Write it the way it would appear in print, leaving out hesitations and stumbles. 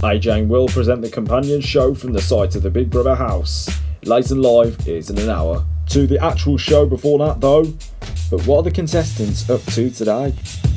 AJ and Will present the companion show from the site of the Big Brother house. Late and live is in an hour. To the actual show before that though. But what are the contestants up to today?